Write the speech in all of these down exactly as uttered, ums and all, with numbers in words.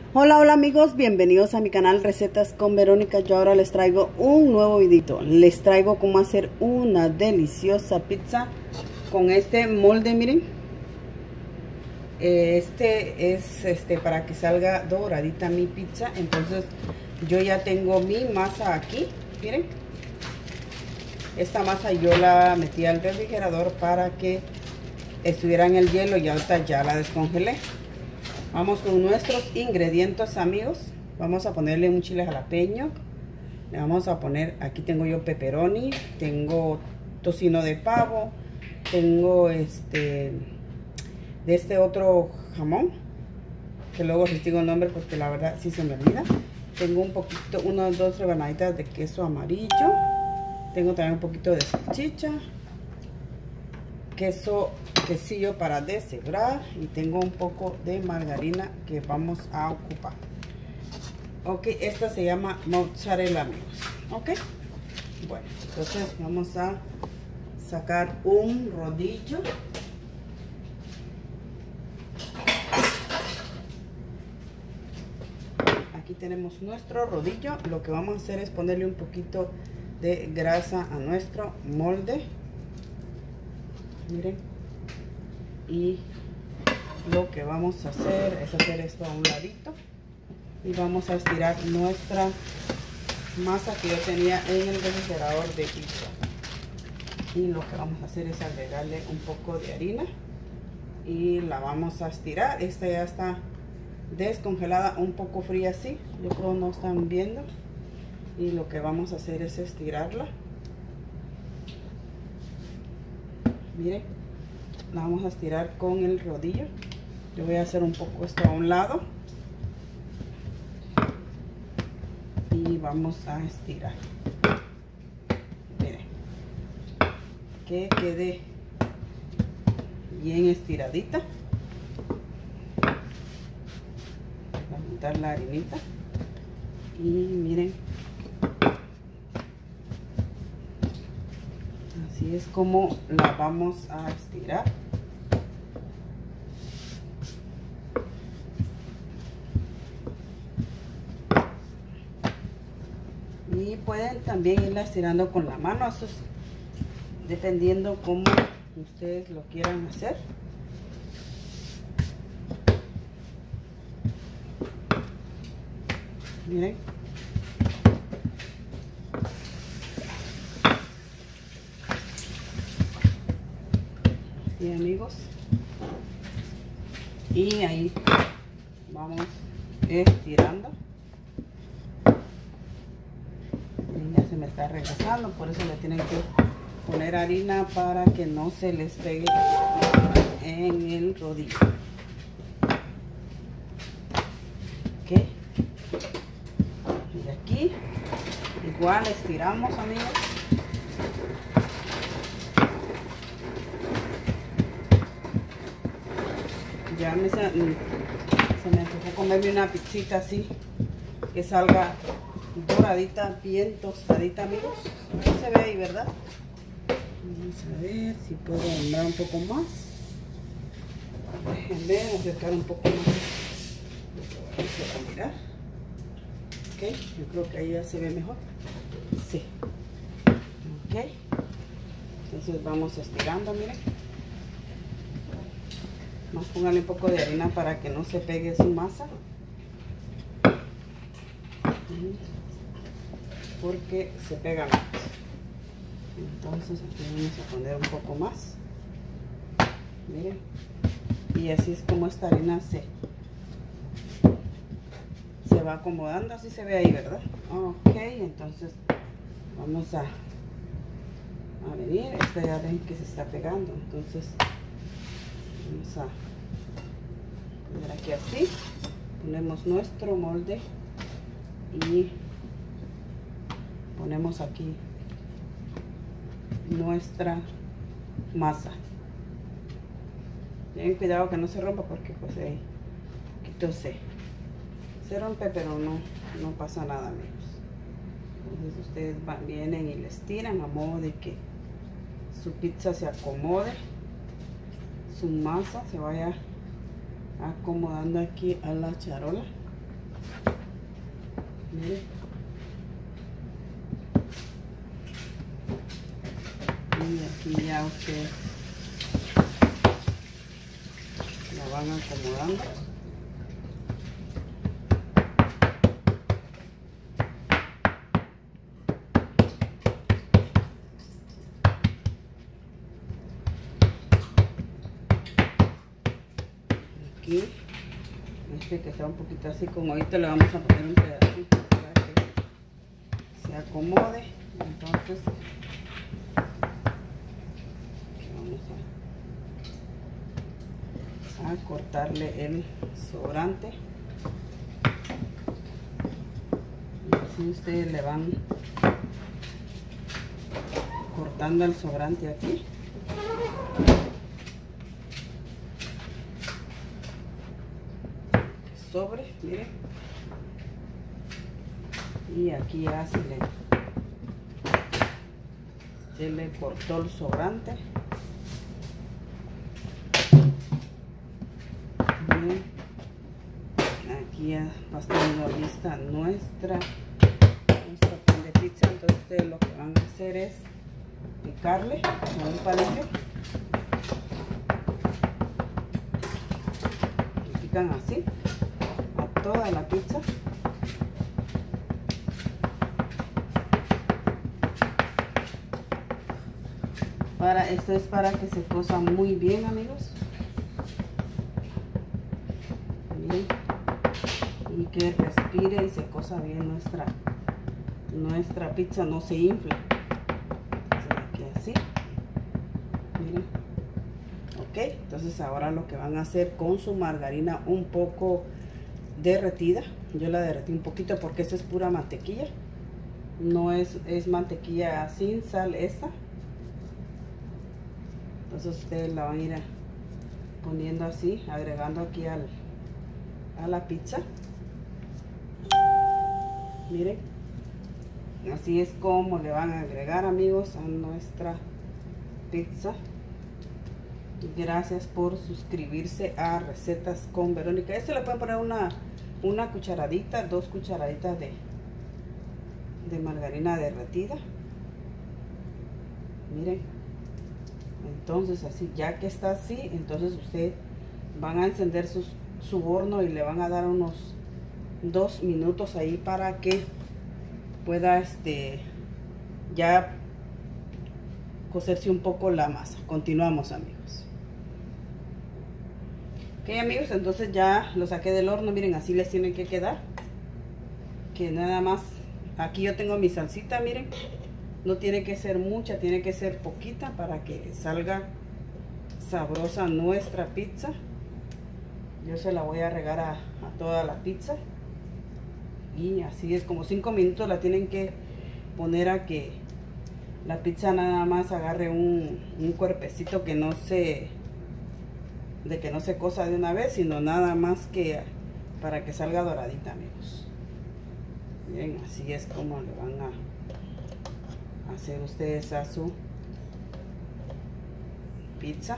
Hola, hola amigos, bienvenidos a mi canal Recetas con Verónica. Yo ahora les traigo un nuevo videito. Les traigo cómo hacer una deliciosa pizza con este molde, miren. Este es este para que salga doradita mi pizza. Entonces yo ya tengo mi masa aquí, miren. Esta masa yo la metí al refrigerador para que estuviera en el hielo y ahorita ya la descongelé. Vamos con nuestros ingredientes, amigos. Vamos a ponerle un chile jalapeño. Le vamos a poner, aquí tengo yo pepperoni, tengo tocino de pavo, tengo este de este otro jamón, que luego les digo el nombre porque la verdad sí se me olvida. Tengo un poquito, unas dos rebanaditas de queso amarillo. Tengo también un poquito de salchicha, queso, quesillo para deshebrar, y tengo un poco de margarina que vamos a ocupar. Ok, esta se llama mozzarella, amigos. Ok, bueno, entonces vamos a sacar un rodillo. Aquí tenemos nuestro rodillo. Lo que vamos a hacer es ponerle un poquito de grasa a nuestro molde, miren, y lo que vamos a hacer es hacer esto a un ladito y vamos a estirar nuestra masa que yo tenía en el refrigerador de pizza. Y lo que vamos a hacer es agregarle un poco de harina y la vamos a estirar. Esta ya está descongelada, un poco fría así, yo creo no están viendo. Y lo que vamos a hacer es estirarla, miren, la vamos a estirar con el rodillo. Yo voy a hacer un poco esto a un lado y vamos a estirar, miren, que quede bien estiradita. Voy a juntar la harinita y miren, así es como la vamos a estirar. Y pueden también irla estirando con la mano, eso es dependiendo cómo ustedes lo quieran hacer. Miren, y amigos, y ahí vamos estirando. Y ya se me está regresando, por eso le tienen que poner harina para que no se les pegue en el rodillo. Ok, y aquí igual estiramos, amigos. Ya me, se, se me empezó a comerme una pizzita así, que salga doradita, bien tostadita, amigos. Ahí se ve ahí, ¿verdad? Vamos a ver si puedo andar un poco más. Déjenme acercar un poco más. Vamos a mirar. Ok, yo creo que ahí ya se ve mejor. Sí. Ok. Entonces vamos estirando, miren. Más póngale un poco de harina para que no se pegue su masa, porque se pega más. Entonces aquí vamos a poner un poco más, miren, y así es como esta harina se se va acomodando. Así se ve ahí, ¿verdad? Ok, entonces vamos a a venir. Esta ya ven que se está pegando, entonces vamos a poner aquí así, ponemos nuestro molde y ponemos aquí nuestra masa. Ten cuidado que no se rompa, porque pues ahí poquito se, se rompe, pero no, no pasa nada, amigos. Entonces ustedes van, vienen y les tiran a modo de que su pizza se acomode, su masa se vaya acomodando aquí a la charola. Miren. Y aquí ya ustedes la van acomodando. Aquí, este que está un poquito así, como ahorita le vamos a poner un pedacito para que se acomode. Entonces vamos a, a cortarle el sobrante, y así ustedes le van cortando el sobrante aquí. Sobre, miren, y aquí ya se le, se le cortó el sobrante. Miren, aquí ya va estando lista nuestra nuestra pan de pizza. Entonces ustedes lo que van a hacer es picarle con un palillo, y pican así toda la pizza. Para esto es para que se cosa muy bien, amigos. Bien. Y que respire y se cosa bien nuestra nuestra pizza, no se infla. Aquí así. Miren. Ok, entonces ahora lo que van a hacer con su margarina un poco derretida, yo la derretí un poquito porque esta es pura mantequilla, no es, es mantequilla sin sal esta. Entonces ustedes la van a ir poniendo así, agregando aquí al, a la pizza. Miren, así es como le van a agregar, amigos, a nuestra pizza. Gracias por suscribirse a Recetas con Verónica. Esto le pueden poner una una cucharadita, dos cucharaditas de, de margarina derretida. Miren, entonces así, ya que está así, entonces ustedes van a encender sus, su horno y le van a dar unos dos minutos ahí para que pueda este ya cocerse un poco la masa. Continuamos, amigos. Ok, amigos, entonces ya lo saqué del horno. Miren, así les tiene que quedar, que nada más aquí yo tengo mi salsita. Miren, no tiene que ser mucha, tiene que ser poquita para que salga sabrosa nuestra pizza. Yo se la voy a regar a, a toda la pizza, y así es como cinco minutos la tienen que poner a que la pizza nada más agarre un, un cuerpecito, que no se de que no se cosa de una vez, sino nada más que para que salga doradita, amigos. Bien, así es como le van a hacer ustedes a su pizza.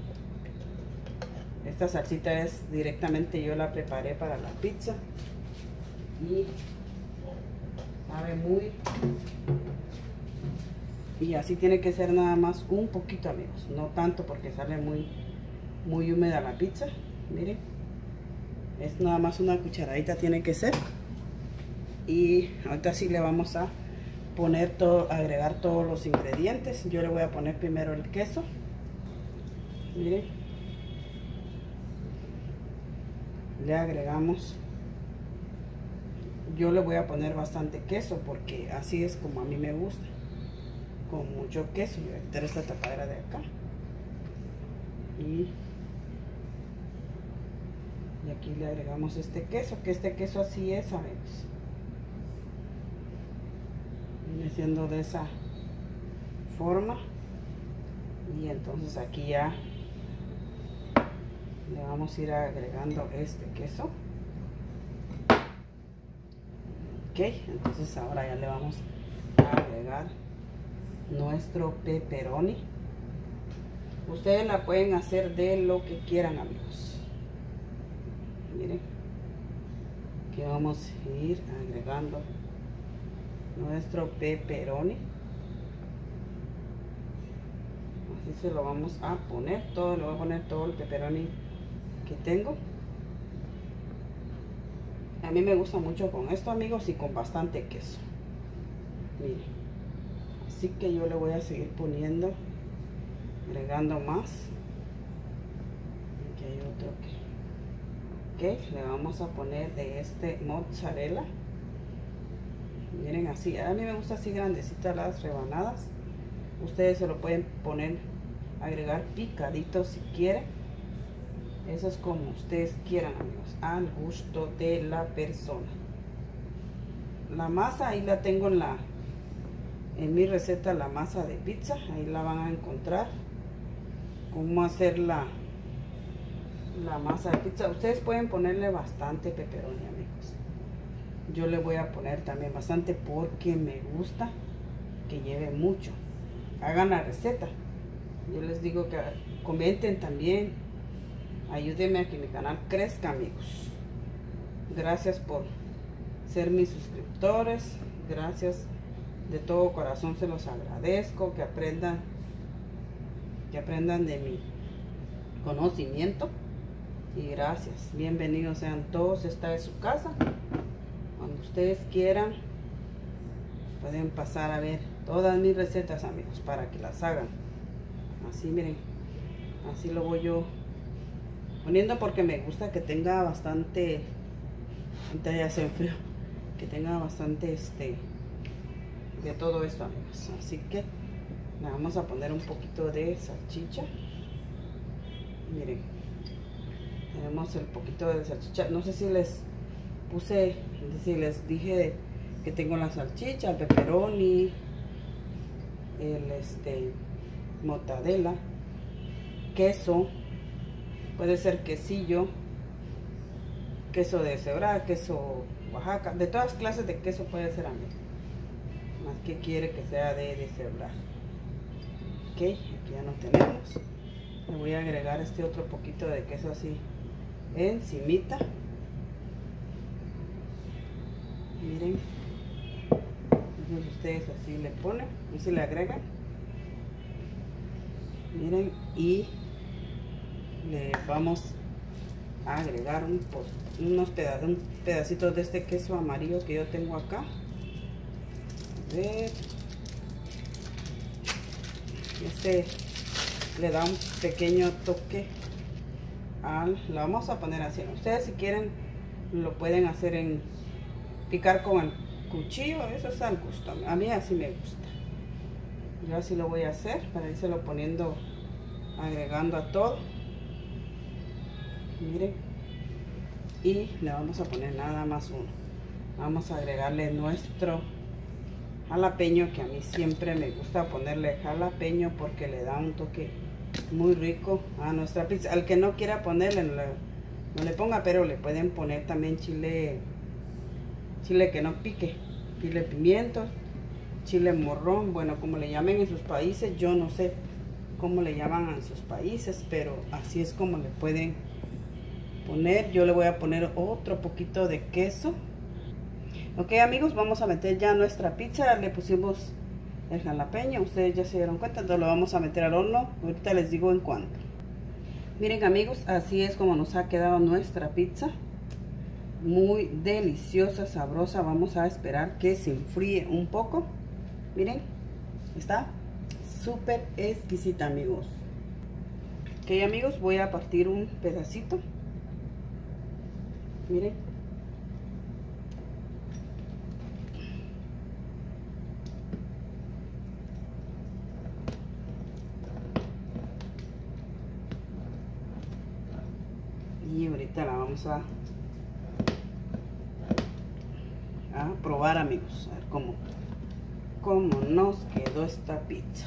Esta salsita es directamente, yo la preparé para la pizza y sabe muy, y así tiene que ser nada más un poquito, amigos, no tanto porque sale muy muy húmeda la pizza. Miren, es nada más una cucharadita tiene que ser. Y ahorita sí le vamos a poner todo, agregar todos los ingredientes. Yo le voy a poner primero el queso. Miren, le agregamos, yo le voy a poner bastante queso porque así es como a mí me gusta, con mucho queso. Voy a quitar esta tapadera de acá. Y Y aquí le agregamos este queso, que este queso así es, amigos. Viene siendo de esa forma. Y entonces aquí ya le vamos a ir agregando este queso. Ok, entonces ahora ya le vamos a agregar nuestro pepperoni. Ustedes la pueden hacer de lo que quieran, amigos. Miren, Aquí vamos a ir agregando nuestro pepperoni. Así se lo vamos a poner todo, le voy a poner todo el pepperoni que tengo. A mí me gusta mucho con esto, amigos, y con bastante queso. Miren, así que yo le voy a seguir poniendo, agregando más. Aquí hay otro que, ok, le vamos a poner de este mozzarella. Miren, así, a mí me gusta así grandecitas las rebanadas. Ustedes se lo pueden poner, agregar picadito si quieren. Eso es como ustedes quieran, amigos, al gusto de la persona. La masa ahí la tengo en la en mi receta, la masa de pizza. Ahí la van a encontrar cómo hacer la la masa de pizza. Ustedes pueden ponerle bastante pepperoni, amigos. Yo le voy a poner también bastante porque me gusta que lleve mucho. Hagan la receta. Yo les digo que comenten también. Ayúdenme a que mi canal crezca, amigos. Gracias por ser mis suscriptores. Gracias de todo corazón, se los agradezco. Que aprendan, que aprendan de mi conocimiento. Y gracias. Bienvenidos sean todos. Esta es su casa. Cuando ustedes quieran, pueden pasar a ver todas mis recetas, amigos, para que las hagan. Así, miren. Así lo voy yo poniendo porque me gusta que tenga bastante, ahorita ya se enfrió, que tenga bastante este de todo esto, amigos. Así que le vamos a poner un poquito de salchicha. Miren, tenemos el poquito de salchicha. No sé si les puse, si les dije que tengo la salchicha, el pepperoni, el este mortadela, queso. Puede ser quesillo, queso de cebra, queso Oaxaca, de todas clases de queso puede ser, amigos. Más que quiere que sea de, de cebra. Ok, aquí ya no tenemos. Le voy a agregar este otro poquito de queso así encimita. Miren, entonces ustedes así le ponen, así le agregan. Miren, y le vamos a agregar un, unos pedazos, un pedacitos de este queso amarillo que yo tengo acá. A ver. Este le da un pequeño toque al, la vamos a poner así. Ustedes si quieren lo pueden hacer en picar con el cuchillo, eso es al gusto. A mí así me gusta. Yo así lo voy a hacer para irse poniendo, agregando a todo. Miren, y le vamos a poner nada más uno. Vamos a agregarle nuestro jalapeño, que a mí siempre me gusta ponerle jalapeño porque le da un toque muy rico a nuestra pizza. Al que no quiera ponerle, no le, no le ponga, pero le pueden poner también chile, chile que no pique, chile pimiento, chile morrón, bueno, como le llamen en sus países. Yo no sé cómo le llaman en sus países, pero así es como le pueden poner. Yo le voy a poner otro poquito de queso. Ok, amigos, vamos a meter ya nuestra pizza. Le pusimos el jalapeño, ustedes ya se dieron cuenta. Entonces lo vamos a meter al horno. Ahorita les digo en cuánto. Miren, amigos, así es como nos ha quedado nuestra pizza. Muy deliciosa, sabrosa. Vamos a esperar que se enfríe un poco. Miren, está súper exquisita, amigos. Ok, amigos, voy a partir un pedacito. Miren. Y ahorita la vamos a, a probar, amigos. A ver cómo, cómo nos quedó esta pizza.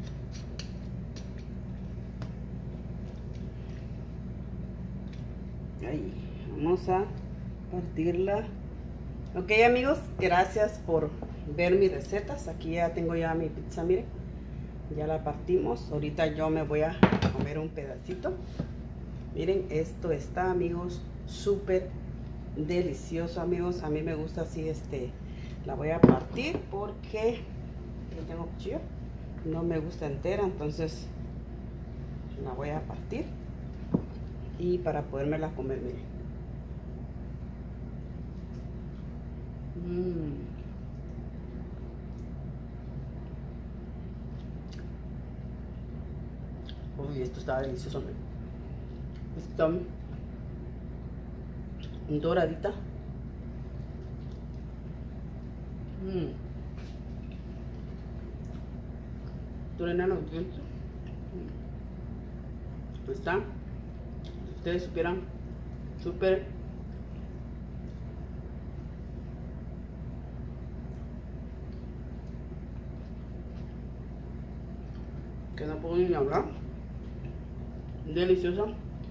Ahí, vamos a partirla. Ok, amigos, gracias por ver mis recetas. Aquí ya tengo ya mi pizza, miren. Ya la partimos. Ahorita yo me voy a comer un pedacito. Miren, esto está, amigos, súper delicioso, amigos. A mí me gusta así, este, la voy a partir porque no tengo cuchillo, no me gusta entera, entonces la voy a partir y para podérmela comer, miren. Mm. Uy, esto está delicioso, miren. Está doradita. Mm. Truenan los dientes. Mm. Está, ustedes supieran, súper que no puedo ni hablar. Deliciosa.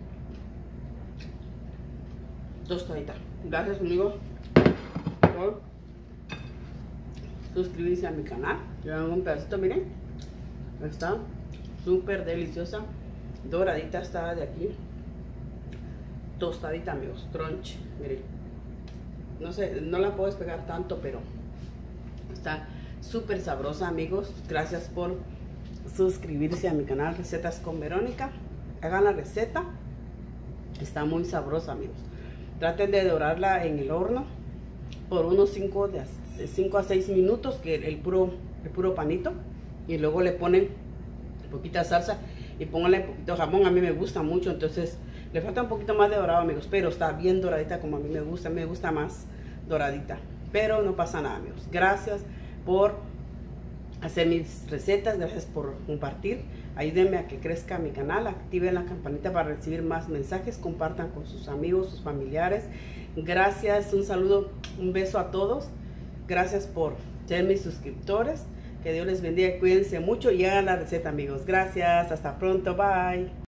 Tostadita. Gracias, amigos, por suscribirse a mi canal. Le dan un pedacito, miren. Está súper deliciosa. Doradita está de aquí. Tostadita, amigos. Crunch. Miren. No sé, no la puedo despegar tanto, pero está súper sabrosa, amigos. Gracias por suscribirse a mi canal Recetas con Verónica. Hagan la receta. Está muy sabrosa, amigos. Traten de dorarla en el horno por unos cinco a seis minutos, que el puro, el puro panito, y luego le ponen poquita salsa y pónganle poquito jamón. A mí me gusta mucho, entonces le falta un poquito más de dorado, amigos, pero está bien doradita como a mí me gusta. Me gusta más doradita, pero no pasa nada, amigos. Gracias por hacer mis recetas, gracias por compartir. Ayúdenme a que crezca mi canal, activen la campanita para recibir más mensajes, compartan con sus amigos, sus familiares. Gracias, un saludo, un beso a todos. Gracias por ser mis suscriptores. Que Dios les bendiga, cuídense mucho y hagan la receta, amigos. Gracias, hasta pronto, bye.